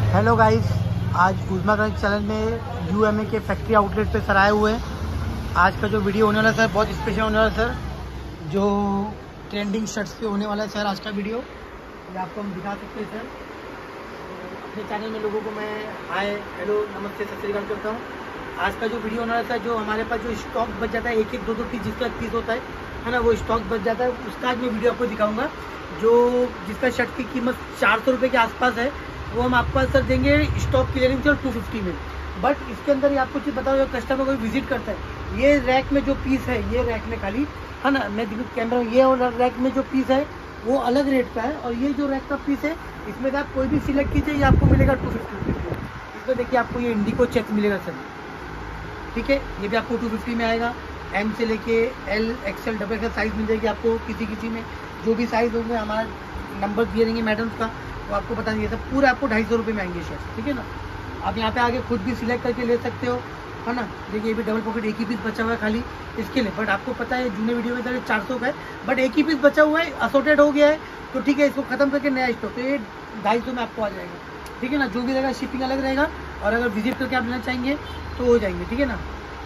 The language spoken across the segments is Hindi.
हेलो गाइस, आज उज़मा गंज चैनल में यूएमए के फैक्ट्री आउटलेट पे सर आए हुए हैं। आज का जो वीडियो होने वाला है सर बहुत स्पेशल होने वाला है सर, जो ट्रेंडिंग शर्ट्स पे होने वाला है सर आज का वीडियो। ये आपको हम दिखा सकते हैं सर। अपने चैनल में लोगों को मैं हाय हेलो नमस्ते सत श्री अकाल करता हूँ। आज का जो वीडियो होने वाला है सर, जो हमारे पास जो स्टॉक बच जाता है एक एक दो दो पीस जिसका पीस होता है ना, वो स्टॉक बच जाता है, उसका आज मैं वीडियो आपको दिखाऊँगा। जो जिसका शर्ट की कीमत 400 रुपये के आसपास है, वो हम आपको सर देंगे स्टॉक क्लियरिंग से 250 में। बट इसके अंदर ही आपको चीज़ बताओ, अगर कस्टमर कोई विजिट करता है, ये रैक में जो पीस है, ये रैक में खाली है ना, मैं कैमरा में, ये और रैक में जो पीस है वो अलग रेट का है, और ये जो रैक का पीस है इसमें आप कोई भी सिलेक्ट कीजिए, ये आपको मिलेगा 250 रुपीज़ में। इसमें देखिए आपको ये इंडिको चेक मिलेगा सर, ठीक है, ये भी आपको 250 में आएगा। एम से लेके L XL double XL size मिल जाएगी आपको, किसी में जो भी साइज़ होंगे हमारा नंबर दिए रहेंगे मैडम्स का, वो आपको बता देंगे सब। पूरा आपको 250 रुपये में आएंगे शर्ट, ठीक है ना। आप यहाँ पे आके खुद भी सिलेक्ट करके ले सकते हो, है ना। देखिए ये भी डबल पॉकेट एक ही पीस बचा हुआ है खाली इसके लिए, बट आपको पता है जूने वीडियो में सर 400 का है, बट एक ही पीस बचा हुआ है, असोर्टेड हो गया है, तो ठीक है, इसको खत्म करके नया स्टॉक, तो ये 250 में आपको आ जाएगा, ठीक है ना। जो भी रहेगा शिपिंग अलग रहेगा, और अगर विजिट करके आप लेना चाहेंगे तो हो जाएंगे, ठीक है ना।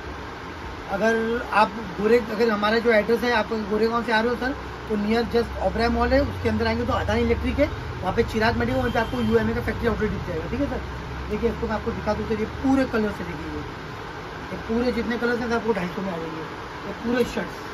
अगर आप अगर हमारा जो एड्रेस है, आप गोरेगांव से आ रहे हो सर, तो नियर जस्ट ओबराय मॉल है, उसके अंदर आएंगे तो अदानी इलेक्ट्रिक है, वहाँ पे चिराग मेडिकल, वहाँ पे आपको यूएमए का फैक्ट्री आउटलेट दिख जाएगा, ठीक है सर। देखिए इसको मैं आपको दिखा दूँ, ये पूरे कलर से देखिए, ये पूरे जितने कलर हैं आपको 250 में आ जाएंगे, ये पूरे शर्ट्स,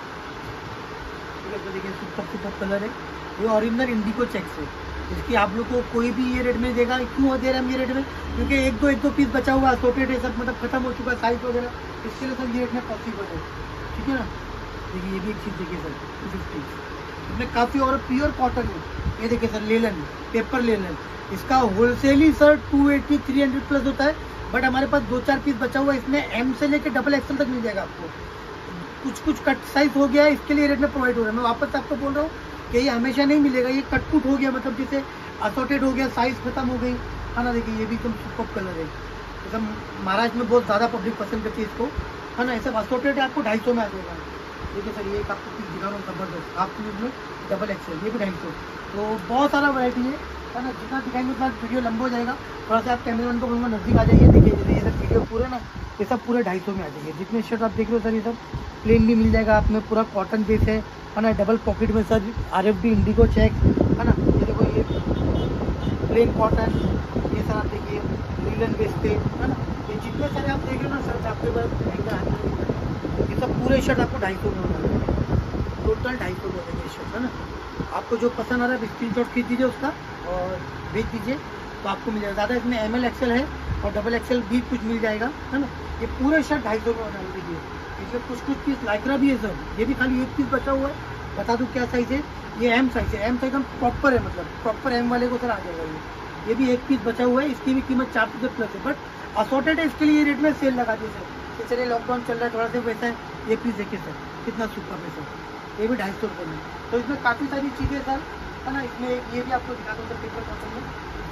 ठीक है। तो देखिए सुपर कलर है, ये ओरिजिनल इंडिको चेक्स है। इसकी आप लोग को कोई भी ये रेट में देगा, क्यों दे रहे हैं हम ये रेट में, क्योंकि एक दो पीस बचा हुआ है, असोर्टेड है सब, मतलब खत्म हो चुका है साइज वगैरह, इसके लिए सर ये रेट में पॉसिबल है, ठीक है ना। देखिए ये भी एक चीज़ देखिए सर, 250 इसमें काफ़ी, और प्योर कॉटन है। ये देखिए सर, लेलन, पेपर लेलन, इसका होलसेल ही सर 280 300 प्लस होता है, बट हमारे पास 2-4 पीस बचा हुआ है, इसमें एम से लेकर डबल एक्सएल तक मिल जाएगा आपको। कुछ कट साइज हो गया है, इसके लिए रेट में प्रोवाइड हो रहा है। मैं वापस आपको बोल रहा हूँ कि ये हमेशा नहीं मिलेगा, ये कटकुट हो गया, मतलब जैसे असोर्टेड हो गया, साइज खत्म हो गई, है ना। देखिए ये भी एकदम सुपर कलर है, एकदम महाराष्ट्र में बहुत ज़्यादा पब्लिक पसंद करती है इसको, है ना। ऐसा असोर्टेड है, आपको 250 में आ जाएगा। देखिए सर, ये आपको पीस दिखा रहा हूँ जबरदस्त, हाफ स्लीव में डबल एक्सएल, ये भी 250। तो बहुत सारा वैरायटी है ना। जितना दिखाएंगे उतना वीडियो लंबा हो जाएगा। थोड़ा सा आप कैमरामैन को बोलूँगा नज़दीक आ जाइए। देखिए जैसे ये सब वीडियो पूरे ना, ये सब पूरे 250 में आ जाएंगे। जितने शर्ट आप देख रहे हो सर, ये सब प्लेन भी मिल जाएगा आप में, पूरा कॉटन बेस है ना, डबल पॉकेट में सर RFD इंडिको चेक, है ना। ये देखो, ये प्लेन कॉटन, ये सर आप देखिए लीलन बेस पे, है ना। ये जितने सारे आप देख रहे हो ना सर, आपके पास महंगा, ये सब पूरे शर्ट आपको 250 में होना है, टोटल 250 में होंगे शर्ट, है ना। आपको जो पसंद आ रहा है स्क्रीनशॉट खींच दीजिए उसका और भेज दीजिए, तो आपको मिल जाएगा। ज़्यादा इसमें ML XL है और डबल XL भी कुछ मिल जाएगा, है ना। ये पूरे शर्ट 250 में होना है। देखिए इसमें कुछ पीस लाइक्रा भी है सर, ये भी खाली एक पीस बचा हुआ है। बता दूँ क्या साइज़ है, ये M साइज़ है, M साइज एकदम प्रॉपर है, मतलब प्रॉपर M वाले को सर आ जाएगा ये भी एक पीस बचा हुआ है, इसकी भी कीमत 400 प्लस है, बट असोर्टेड है, इसके लिए ये रेट में सेल लगा दी सर। तो चलिए लॉकडाउन चल रहा है, थोड़ा सा वैसा है। ये पीस देखिए सर, कितना सुपर है सर, ये भी 250 रुपये में। तो इसमें काफ़ी सारी चीज़ें सर, है ना। इसमें ये भी आपको दिखा दूँ सर, पेपर कॉटन में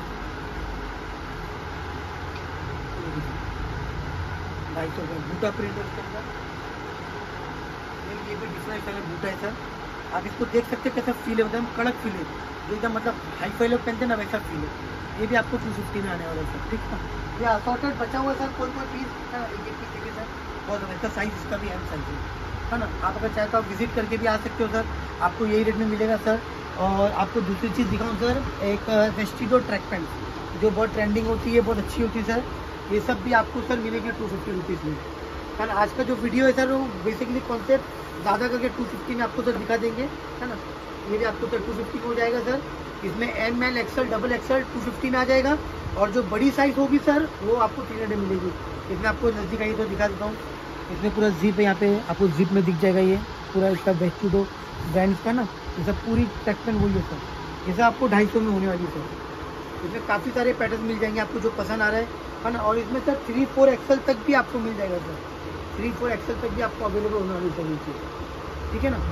250 रुपये बूटा प्रिंट है इसके अंदर। ये भी डिफरेंट कलर बूटा है सर, आप इसको देख सकते हैं कैसा फील है, एकदम कड़क फील है, एकदम मतलब हाई फाई लोग पहनते हैं ना, वैसा फील है। ये भी आपको 250 में आने वाला है सर, ठीक है। ये असॉर्टेड बचा हुआ है सर, कोई पीस है ना, एक पीस देखिए सर, बहुत अच्छा साइज, इसका भी M साइज है ना। आप अगर चाहे तो आप विजिट करके भी आ सकते हो सर, आपको यही रेट में मिलेगा सर। और आपको दूसरी चीज़ दिखाऊँ सर, एक वेस्टिडो ट्रैक पैंट जो बहुत ट्रेंडिंग होती है, बहुत अच्छी होती है सर, ये सब भी आपको सर मिलेगी 250 रुपीज़ में। सर आज का जो वीडियो है सर, वो बेसिकली कॉन्सेप्ट ज़्यादा करके 250 में आपको सर दिखा देंगे, है ना। ये भी आपको सर 250 में हो जाएगा सर। इसमें ML XL डबल XL 250 में आ जाएगा, और जो बड़ी साइज़ होगी सर वो आपको 300 मिलेगी। इसमें आपको नज़दीक आइए तो दिखा देता हूँ, इसमें पूरा जिप है, यहाँ पे आपको जिप में दिख जाएगा, ये पूरा इसका वेस्टिडो ब्रांड का ना, ये सब पूरी ट्रैक पैंट वही है सर। ये सब आपको 250 में होने वाली है सर। इसमें काफ़ी सारे पैटर्न मिल जाएंगे आपको जो पसंद आ रहा है ना। और इसमें सर 3-4 XL तक भी आपको मिल जाएगा सर, 3-4 XL तक भी आपको अवेलेबल होने वाली सर ये चीज़, ठीक है ना।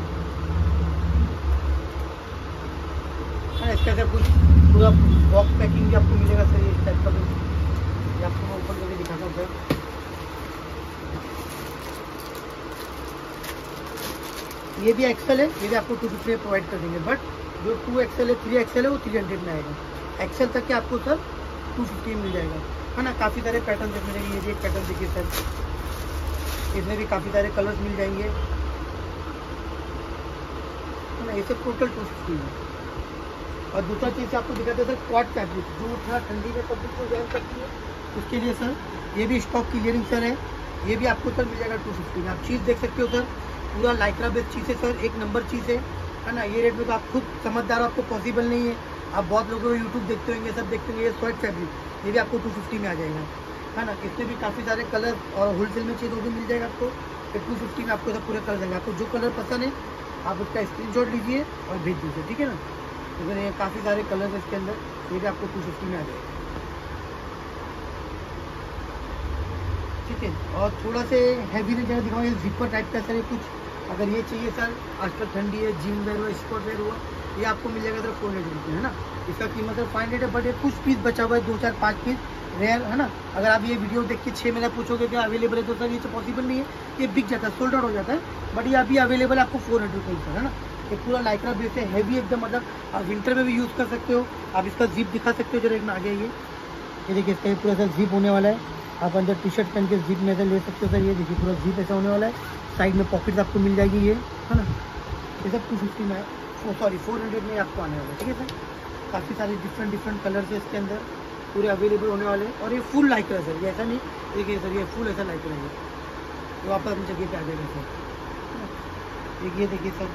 इसका सर कुछ पूरा बॉक्स पैकिंग भी आपको मिलेगा सर, इस टाइप का कुछ, ये आपको मैं ओपन करके दिखाता हूँ सर। ये भी XL है, ये भी आपको 250 में प्रोवाइड कर देंगे, बट जो 2XL है 3XL है वो 300 में आएगा। XL तक के आपको सर 250 मिल जाएगा, है ना। काफ़ी सारे पैटर्न देखने मिलेंगे। ये भी एक पैटर्न देखिए सर, इसमें भी काफ़ी सारे कलर्स मिल जाएंगे, है ना। ये सब टोटल 250 है। और दूसरा चीज़ आपको दिखाते हैं सर, क्वाड फैब्रिक, जो थोड़ा ठंडी में पब्लिक को वेयर करती है उसके लिए सर ये भी स्टॉक क्लियरिंग सर है। ये भी आपको सर मिल जाएगा 250 में। आप चीज़ देख सकते हो सर, पूरा लाइक्रा बेस्ड चीज़ है सर, एक नंबर चीज़ है ना। ये रेट में तो आप खुद समझदार हो, आपको पॉसिबल नहीं है। आप बहुत लोगों को यूट्यूब देखते होंगे, सब देखते होंगे। ये स्वेट फैब्रिक, ये भी आपको 250 में आ जाएगा, है ना। इसमें भी काफ़ी सारे कलर और होलसेल में चाहिए तो भी मिल जाएगा आपको। 250 में आपको सब पूरे कलर देंगे। आपको जो कलर पसंद है आप उसका स्क्रीनशॉट लीजिए और भेज दीजिए, ठीक है ना। तो फिर ये काफ़ी सारे कलर है इसके अंदर, ये भी आपको 250 में आ जाएगा, ठीक है। और थोड़ा से हैवी रेंज दिखाऊँ, ये जिपर टाइप का सर, ये कुछ अगर ये चाहिए सर, आजकल ठंडी है, जिम वेयर हुआ, स्पोर्ट वेयर हुआ, ये आपको मिल जाएगा सर 400 रुपये, है ना। इसका कीमत है 500 है, बट ये कुछ पीस बचा हुआ है, 2 4 5 पीस रेयर, है ना। अगर आप ये वीडियो देख के 6 महीना पूछोगे कि अवेलेबल है तो सर ये तो पॉसिबल नहीं है, ये बिक जाता है, सोल्ड आउट हो जाता है। बट ये अभी अवेलेबल है आपको 400 रुपये सर, है ना। ये पूरा लाइक्रा बेस है, हैवी एकदम, मतलब आप विंटर में भी यूज़ कर सकते हो। आप इसका जिप दिखा सकते हो, जरा एक में आ गया ये देखिए, इसका पूरा सर जिप होने वाला है। आप अंदर टी शर्ट पहन के जिप में से ले सकते हो सर। ये देखिए पूरा जिप ऐसा होने वाला है, साइड में पॉकेट आपको मिल जाएगी, ये है ना। ये सब 250 में, 400 में आपको आने वाला है, ठीक है सर। काफ़ी सारे डिफरेंट कलर्स है इसके अंदर, पूरे अवेलेबल होने वाले हैं। और ये फुल लाइक्रा सर, ये ऐसा नहीं, देखिए सर ये फुल ऐसा लाइक्रा है, तो वापस अपनी जगह पे आ जाएगा सर। ये देखिए सर,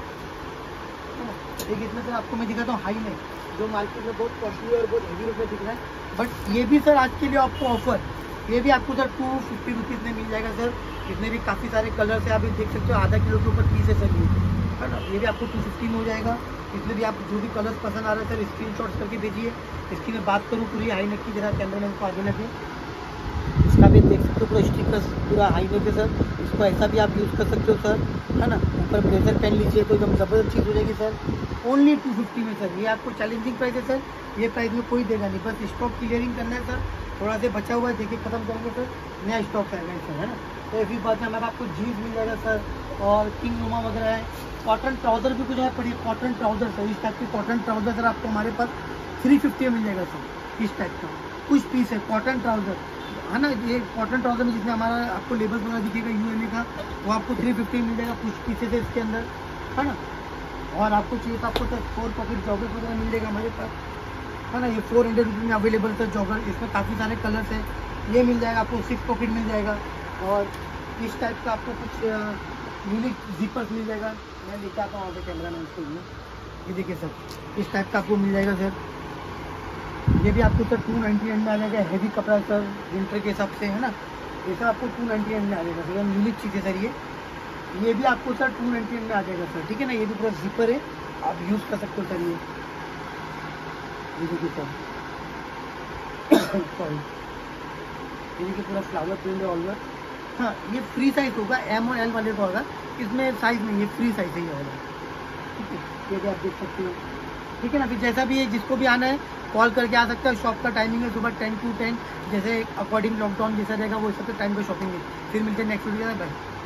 एक इसमें सर आपको मैं दिखाता हूँ हाई नेक, जो मार्केट में बहुत कॉस्टली और बहुत हेवी रुपये दिख रहा है, बट ये भी सर आज के लिए आपको ऑफर, ये भी आपको सर 250 रुपीज़ में मिल जाएगा सर। इसमें भी काफ़ी सारे कलर्स है, आप ये देख सकते हो, आधा किलो के ऊपर पीस है सर, ये है ना। ये भी आपको 250 में हो जाएगा। इसमें भी आप जो भी कलर्स पसंद आ रहे हैं सर स्क्रीनशॉट्स करके भेजिए। इसकी मैं बात करूँ पूरी हाई नेक की, जरा कैमरे में इसको आगे लगे, इसका भी देख सकते हो पूरा स्टिकर पूरा हाई नेक है सर। इसको ऐसा भी आप यूज़ कर सकते हो सर, है ना। ऊपर ब्लेजर पहन लीजिए तो एकदम ज़बरदस्त चीज़ हो जाएगी सर। ओनली 250 में सर, ये आपको चैलेंजिंग प्राइस है सर, ये प्राइस में कोई देगा नहीं, बस स्टॉक क्लियरिंग करना है सर। थोड़ा से बचा हुआ है, देखिए खत्म करेंगे सर, नया स्टॉक आएगा सर, है ना। तो ऐसी बात है, हमारे आपको जीन्स मिल जाएगा सर, और किंग नुमा वगैरह है। कॉटन ट्राउज़र भी कुछ है पड़ी, कॉटन ट्राउज़र सर, इस टाइप की कॉटन ट्राउज़र सर आपको हमारे पास 350 में मिल जाएगा सर। इस टाइप का कुछ पीस है कॉटन ट्राउज़र, है ना। ये कॉटन ट्राउज़र में जिसमें हमारा आपको लेबल वगैरह दिखेगा UMA का, वो आपको 350 मिल जाएगा। कुछ पीसेस है इसके अंदर, है ना। और आपको चाहिए तो आपको सर 4 पॉकेट जॉगर्स वगैरह मिल जाएगा हमारे पास, है ना। ये 400 रुपये में अवेलेबल सर जॉगर, इसमें काफ़ी सारे कलर्स हैं। ये मिल जाएगा आपको 6 पॉकेट मिल जाएगा। और इस टाइप का आपको कुछ यूनिक जिपर्स मिल जाएगा। मैं दिखाता हूँ आपके कैमरा मैन को, ये देखिए सर, इस टाइप का आपको मिल जाएगा सर। ये भी आपको सर 299 में आ जाएगा। हैवी कपड़ा सर विंटर के हिसाब से, है ना। ये सब आपको 299 में आ जाएगा सर, यूनिक चीज़ है सर। ये भी आपको सर 299 में आ जाएगा सर, ठीक है ना। ये भी पूरा जिपर है, आप यूज़ कर सकते हो सर। ये देखिए सर सॉरी, ये देखिए पूरा फ्लावर प्रिंट है ऑलवर। हाँ, ये फ्री साइज़ होगा, M और L वाले का होगा, इसमें साइज़ नहीं है, फ्री साइज़ ही होगा, ठीक है। ये भी आप देख सकते हो, ठीक है ना। फिर जैसा भी है, जिसको भी आना है कॉल करके आ सकता है। शॉप का टाइमिंग है सुबह 10 to 10, जैसे अकॉर्डिंग लॉकडाउन जैसा रहेगा वो हिसाब से टाइम पर शॉपिंग है। फिर मिलते हैं नेक्स्ट वीडियो में, बाय।